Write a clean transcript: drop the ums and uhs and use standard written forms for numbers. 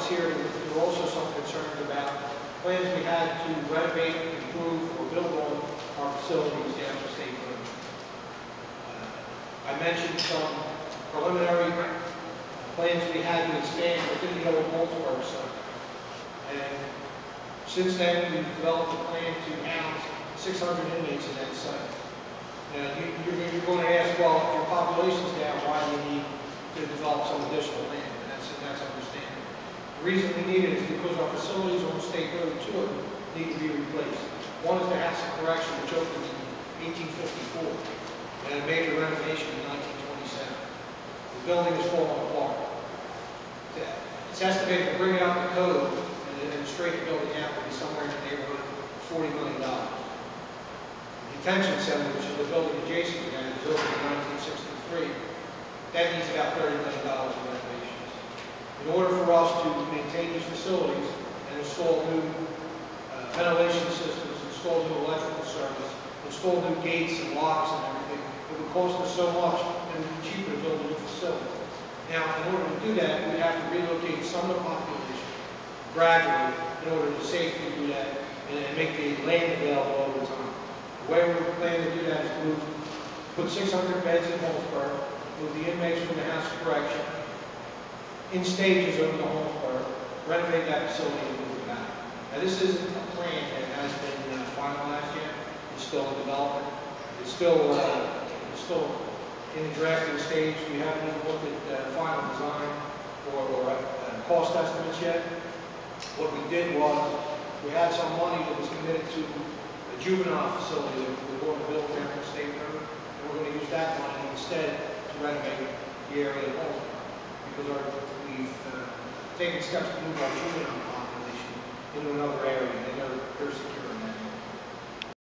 here, there were also some concerns about plans we had to renovate, improve, or build on our facilities down the state road. I mentioned some preliminary plans we had to expand within the old Holmesburg site. And since then, we've developed a plan to house 600 inmates in that site. Now, you're going to ask, well, if your population's down, why do you need to develop some additional land? And that's understandable. The reason we need it is because our facilities on State Road 2 need to be replaced. One is the House of Correction, which opened in 1854, and a major renovation in 1927. The building is falling apart. It's estimated to bring it up to code and straighten the building out will be somewhere in the neighborhood of $40 million. The detention center, which is the building adjacent to that, is opened in 1963. That needs about $30 million in renovations. In order for us to maintain these facilities and install new ventilation systems, install new electrical service, install new gates and locks and everything, it would cost us so much and it would be cheaper to build a new facility. Now, in order to do that, we have to relocate some of the population gradually in order to safely do that and make the land available over time. The way we're planning to do that is to put 600 beds in Holmesburg, move the inmates from the House of Correction in stages over to Holmesburg, renovate that facility and move it back. Now, this isn't a plan that has been finalized yet. It's still in development. It's still in the drafting stage. We haven't even looked at final design or cost estimates yet. What we did was we had some money that was committed to a juvenile facility that we were going to build down in State Road, and we're going to use that money instead to renovate the area of Holmesburg, because we've taken steps to move our juvenile population into another area, and they're